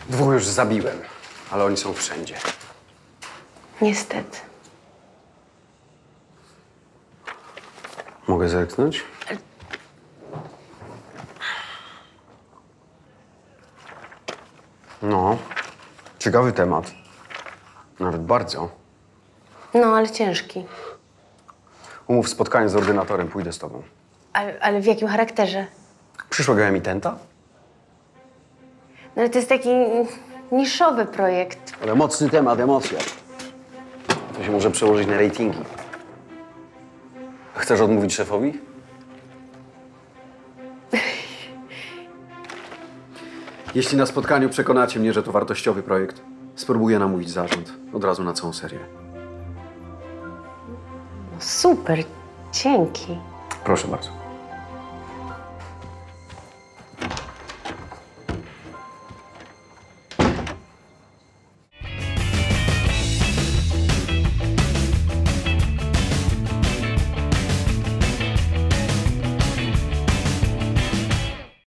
2 już zabiłem, ale oni są wszędzie. Niestety. Mogę zerknąć? No, ciekawy temat. Nawet bardzo. No, ale ciężki. Umów spotkanie z ordynatorem, pójdę z tobą. Ale w jakim charakterze? Przyszłego emitenta? No ale to jest taki niszowy projekt. Ale mocny temat, emocje. To się może przełożyć na ratingi. Chcesz odmówić szefowi? Jeśli na spotkaniu przekonacie mnie, że to wartościowy projekt, spróbuję namówić zarząd od razu na całą serię. No super, dzięki. Proszę bardzo.